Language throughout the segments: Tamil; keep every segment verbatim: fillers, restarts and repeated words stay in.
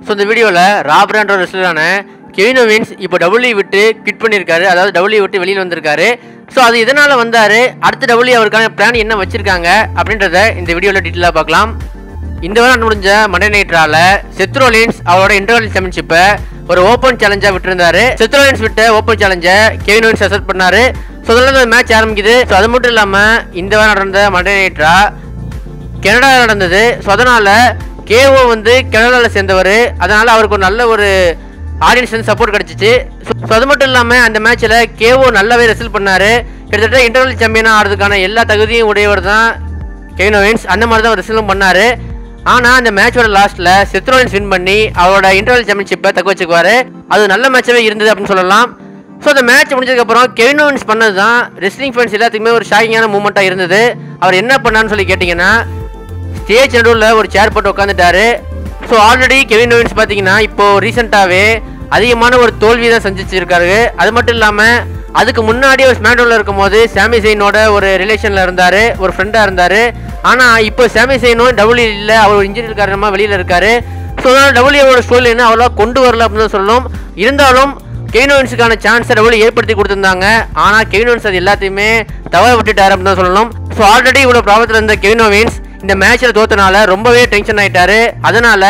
ஸோ இந்த வீடியோவில் ரா பிராண்டோட ரெஸ்லரான கெவின் ஓவன்ஸ் இப்போ டபிள்யூ விட்டு கிட் பண்ணியிருக்காரு, அதாவது டபிள்யூ விட்டு வெளியில் வந்திருக்காரு. ஸோ அது எதனால் வந்தார், அடுத்த டபிள்யூ அவருக்கான பிளான் என்ன வச்சுருக்காங்க அப்படின்றத இந்த வீடியோவில் டீட்டெயிலாக பார்க்கலாம். இந்த வாரம் முடிஞ்ச மண்டே நைட் ரால செத் ரோலின்ஸ் அவரோட இன்டர்வல் சாம்பியன்ஷிப்பை ஒரு ஓப்பன் சேலஞ்சாக விட்டுருந்தாரு. செத் ரோலின்ஸ் விட்ட ஓப்பன் சேலஞ்சை கெவின் ஓவன்ஸ் அக்செப்ட் பண்ணாரு. ஸோ அதெல்லாம் மேட்ச் ஆரம்பிக்குது. ஸோ அது மட்டும் இல்லாமல் இந்த வாரம் நடந்த மண்டே நைட் ரா கனடாவில் நடந்தது. ஸோ அதனால் கேஓ வந்து கனடாவில் சேர்ந்தவர், அதனால் அவருக்கு ஒரு நல்ல ஒரு ஆடியன்ஸ் வந்து சப்போர்ட் கிடச்சிச்சு. ஸோ அது மட்டும் இல்லாமல் அந்த மேட்ச்சில் கேஓ நல்லாவே ரெசல் பண்ணார். கிட்டத்தட்ட இன்டர்வல் சாம்பியனாக ஆடுறதுக்கான எல்லா தகுதியும் உடையவர் தான் கெவின் ஓவன்ஸ். அந்த மாதிரி தான் அவர் ரெசலும் பண்ணார். ஆனால் அந்த மேட்சோட லாஸ்ட்டில் செத் ரோலின்ஸ் வின் பண்ணி அவரோட இன்டர்வல் சாம்பியன்ஷிப்பை தக்க வச்சுக்குவார். அது நல்ல மேட்சாகவே இருந்தது அப்படின்னு சொல்லலாம். ஸோ அந்த மேட்ச் முடிஞ்சதுக்கப்புறம் கெவின் ஓவன்ஸ் பண்ணது தான் ரெஸ்லிங் ஃபேன்ஸ் எல்லாத்துக்குமே ஒரு ஷாக்கிங்கான மூமெண்ட்டாக இருந்தது. அவர் என்ன பண்ணான்னு சொல்லி கேட்டிங்கன்னா, ஸ்டேஜ் நடுவில் ஒரு சேர் போட்டு உட்காந்துட்டாரு. ஸோ ஆல்ரெடி கெவின் ஓவன்ஸ் பார்த்தீங்கன்னா இப்போது ரீசெண்டாகவே அதிகமான ஒரு தோல்வி தான் சந்திச்சிருக்காரு. அது மட்டும் இல்லாமல் அதுக்கு முன்னாடி ஒரு ஸ்மாக்டவுனில் இருக்கும்போது சாமி செயினோட ஒரு ரிலேஷனில் இருந்தார், ஒரு ஃப்ரெண்டாக இருந்தார். ஆனால் இப்போ சாமி செயினும் டபிள்யூ இல்லை, அவர் ஒரு இன்ஜுரி காரணமாக வெளியில் இருக்கார். ஸோ அதனால் டபிள்யூவோட ஸ்டோரி என்ன அவ்வளோ கொண்டு வரல அப்படின்னு சொல்லணும். இருந்தாலும் கெவின் ஓவன்ஸுக்கான சான்ஸை டபிள்யூ ஏற்படுத்தி கொடுத்துருந்தாங்க. ஆனால் கெவின் ஓவன்ஸ் அது எல்லாத்தையுமே தவற விட்டுட்டார் அப்படின்னு தான் சொல்லணும். ஸோ ஆல்ரெடி இவ்வளோ ப்ராப்ளத்தில் இருந்த கெவின் ஓவன்ஸ் இந்த மேட்ச்சில் தோத்தனால ரொம்பவே டென்ஷன் ஆகிட்டாரு. அதனால்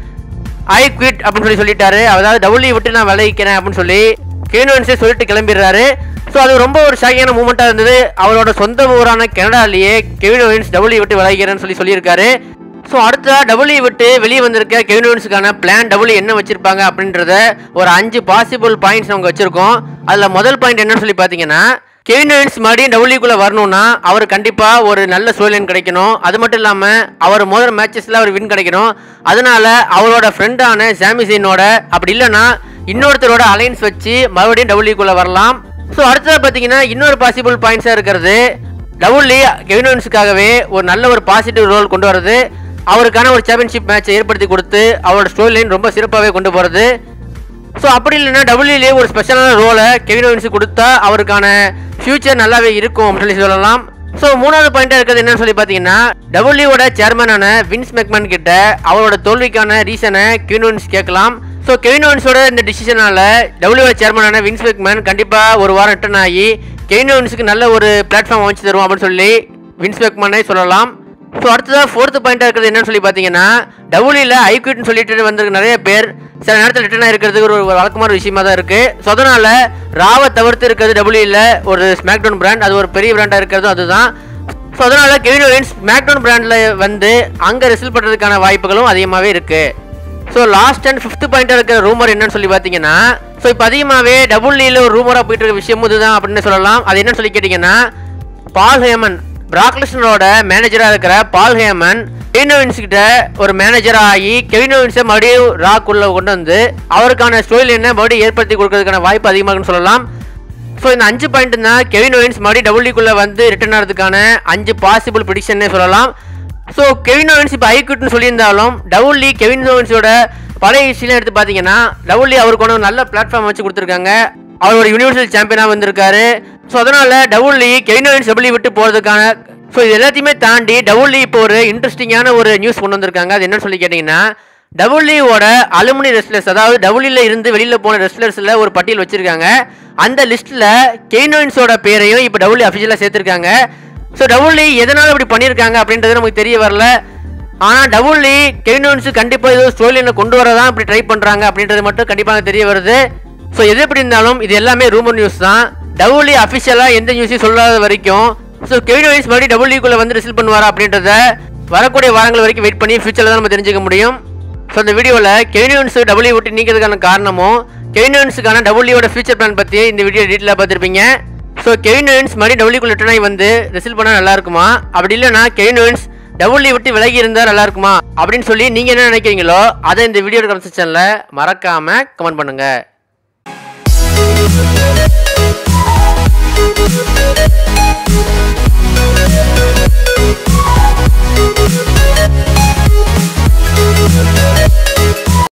ஐ குவிட் அப்படின்னு சொல்லி சொல்லிட்டாரு. அதாவது டபிள்யூ விட்டு நான் விளைவிக்கிறேன் அப்படின்னு சொல்லி கெவின் ஓவன்ஸே சொல்லிட்டு கிளம்பிடுறாரு. ஸோ அது ரொம்ப ஒரு ஷாக்கியான மூமெண்ட்டாக இருந்தது. அவரோட சொந்த ஊரான கனடாலேயே கெவின் ஓவன்ஸ் டபிள்யூ விட்டு விளைவிக்கிறேன்னு சொல்லி சொல்லியிருக்காரு. ஸோ அடுத்த டபிள்யூ விட்டு வெளியே வந்திருக்க கெவின் ஓவன்ஸுக்கான பிளான் டபிள்யூ என்ன வச்சிருப்பாங்க அப்படின்றத ஒரு அஞ்சு பாசிபிள் பாயிண்ட்ஸ் அவங்க வச்சிருக்கோம். அதில் முதல் பாயிண்ட் என்னன்னு சொல்லி பார்த்தீங்கன்னா, கெவின் ஓவன்ஸ் மறுபடியும் டபிள்யூக்குள்ளே வரணும்னா அவர் கண்டிப்பாக ஒரு நல்ல ஸ்டோரிலைன் கிடைக்கணும். அது மட்டும் இல்லாமல் அவர் முதல் மேட்சஸில் அவர் வின் கிடைக்கணும். அதனால அவரோட ஃப்ரெண்டான சாமி செயினோட அப்படி இல்லைன்னா இன்னொருத்தரோட அலைன்ஸ் வச்சு மறுபடியும் டபிள்யூக்குள்ளே வரலாம். ஸோ அடுத்தது பார்த்தீங்கன்னா இன்னொரு பாசிபிள் பாயிண்ட்ஸாக இருக்கிறது, டபிள்யூ கெவின் ஓவன்ஸுக்காகவே ஒரு நல்ல ஒரு பாசிட்டிவ் ரோல் கொண்டு வரது, அவருக்கான ஒரு சாம்பியன்ஷிப் மேட்சை ஏற்படுத்தி கொடுத்து அவரோட ஸ்டோரி லைன் ரொம்ப சிறப்பாகவே கொண்டு போகிறது. ஸோ அப்படி இல்லைன்னா டபிள்யூலே ஒரு ஸ்பெஷலான ரோலை கெவின் ஓவன்ஸுக்கு கொடுத்தா அவருக்கான ஃபியூச்சர் நல்லாவே இருக்கும் அப்படின்னு சொல்லி சொல்லலாம். ஸோ மூணாவது பாயிண்டாக இருக்கிறது என்னன்னு சொல்லி பார்த்தீங்கன்னா, டபிள்யூவோட சேர்மனான வின்ஸ் மெக்மன் கிட்ட அவரோட தோல்விக்கான ரீசனை கெவின் ஓவன்ஸ் கேட்கலாம். ஸோ கெவின் ஓவன்ஸோட இந்த டிசிஷனால டபிள்யூவோட சேர்மனான வின்ஸ் மெக்மன் கண்டிப்பாக ஒரு வாரம் ரிட்டர்ன் ஆகி கெவின் ஓவன்ஸுக்கு நல்ல ஒரு பிளாட்ஃபார்ம் அமைச்சு தருவோம் அப்படின்னு சொல்லி வின்ஸ் மெக்மனே சொல்லலாம். ஸோ அடுத்ததாக ஃபோர்த்து பாயிண்டாக இருக்கிறது என்னன்னு சொல்லி பார்த்தீங்கன்னா, டபிள்யூல ஐக்விட்னு சொல்லிட்டு வந்திருக்க நிறைய பேர் சில நேரத்தில் ரிட்டர்ன் ஆகிருக்கிறதுக்கு ஒரு வழக்கமான விஷயமா தான் இருக்குது. ஸோ அதனால் ராவை தவிர்த்து இருக்கிறது டபிள்யூல ஒரு ஸ்மாக்டவுன் பிராண்ட், அது ஒரு பெரிய பிராண்டாக இருக்கிறதும் அதுதான். ஸோ அதனால் கெவின் ஓவன்ஸ் ஸ்மாக்டவுன் பிராண்டில் வந்து அங்கே ரெசல் பண்ணுறதுக்கான வாய்ப்புகளும் அதிகமாகவே இருக்குது. ஸோ லாஸ்ட் அண்ட் ஃபிஃப்த் பாயிண்டாக இருக்கிற ரூமர் என்னன்னு சொல்லி பார்த்தீங்கன்னா, ஸோ இப்போ அதிகமாகவே டபிள்யூல ஒரு ரூமராக போயிட்டு இருக்க விஷயமும் இதுதான் அப்படின்னு சொல்லலாம். அது என்னன்னு சொல்லி கேட்டிங்கன்னா, பால் ஹேமன் பிராக் லெஸ்னரோட மேனேஜராக இருக்கிற பால் ஹேமன் கெவின் ஓவன்ஸ் கிட்ட ஒரு மேனேஜராக ஆகி கெவின் ஓவன்ஸை மறுபடியும் ராக்குள்ளே கொண்டு வந்து அவருக்கான ஸ்டோரி லைனை மறுபடியும் ஏற்படுத்தி கொடுக்கறதுக்கான வாய்ப்பு அதிகமாகுன்னு சொல்லலாம். ஸோ இந்த அஞ்சு பாயிண்ட் தான் கெவின் ஓவன்ஸ் மறுபடியும் டபிள்யூக்குள்ளே வந்து ரிட்டர்ன் ஆகிறதுக்கான அஞ்சு பாசிபிள் ப்ரிடிக்ஷன்னே சொல்லலாம். ஸோ கெவின் ஓவன்ஸ் இப்போ ஐக்விட்னு சொல்லியிருந்தாலும் டபிள்யூ கெவின் ஓவன்ஸோட பழைய ஹிஸ்ட்ரிலாம் எடுத்து பார்த்தீங்கன்னா டபிள்யூ அவருக்கு ஒன்று நல்ல பிளாட்ஃபார்ம் வச்சு கொடுத்துருக்காங்க. அவர் ஒரு யூனிவர்சல் சாம்பியனாக வந்திருக்காரு. ஸோ அதனால் டபிள்யூ கெவின் ஓவன்ஸ் டபிள்யூ விட்டு போகிறதுக்கான ஸோ இது எல்லாத்தையுமே தாண்டி டபிள்யூ இப்போ ஒரு இன்ட்ரெஸ்டிங்கான ஒரு நியூஸ் கொண்டு வந்திருக்காங்க. அது என்னன்னு சொல்லி கேட்டிங்கன்னா, டபிள்யூவோட அலுமினி ரெஸ்லர்ஸ், அதாவது டபிள்யூல இருந்து வெளியில் போன ரெஸ்லர்ஸில் ஒரு பட்டியல் வச்சுருக்காங்க. அந்த லிஸ்ட்டில் கெவின் ஓவன்ஸோட பேரையும் இப்போ டபிள்யூ அஃபிஷியலாக சேர்த்துருக்காங்க. ஸோ டபிள்யூ எதனால் இப்படி பண்ணியிருக்காங்க அப்படின்றது நமக்கு தெரிய வரல. ஆனால் டபிள்யூ கெவின் ஓவன்ஸு கண்டிப்பாக ஏதோ ஸ்டோரியில் கொண்டு வரதான் இப்படி ட்ரை பண்ணுறாங்க அப்படின்றது மட்டும் கண்டிப்பாக தெரிய வருது. ஸோ எது எப்படி இருந்தாலும் இது எல்லாமே ரூமர் நியூஸ் தான். டபிள்யூ அஃபிஷியலாக எந்த நியூஸையும் சொல்லாத வரைக்கும் ஸோ கெவின் ஓவன்ஸ் மறுபடியும் டபிள்யூக்குள்ளே வந்து ரிசீவ் பண்ணுவாரா அப்படின்றத வரக்கூடிய வாரங்கள் வரைக்கும் வெயிட் பண்ணி ஃபியூச்சரில் தான் நம்ம தெரிஞ்சுக்க முடியும். ஸோ இந்த வீடியோவில் கெவின் ஓவன்ஸ் டபிள்யூ விட்டு நீக்கிறதுக்கான காரணமும் கெவின் ஓவன்ஸுக்கான டபிள்யூவோட ஃபியூச்சர் பிளான் பற்றி இந்த வீடியோ டீட்டெயிலாக பார்த்துருப்பீங்க. ஸோ கெவின் ஓவன்ஸ் மறுபடியும் டபிள்யூக்குள்ள ரிட்டர்ன் ஆகி வந்து ரிசீவ் பண்ணால் நல்லா இருக்குமா, அப்படி இல்லைனா கெவின் ஓவன்ஸ் டபிள்யூ விட்டு விலகி இருந்தால் நல்லா இருக்குமா அப்படின்னு சொல்லி நீங்கள் என்ன நினைக்கிறீங்களோ அதை இந்த வீடியோட கமெண்ட் செக்ஷனில் மறக்காமல் கமெண்ட் பண்ணுங்கள். We'll be right back.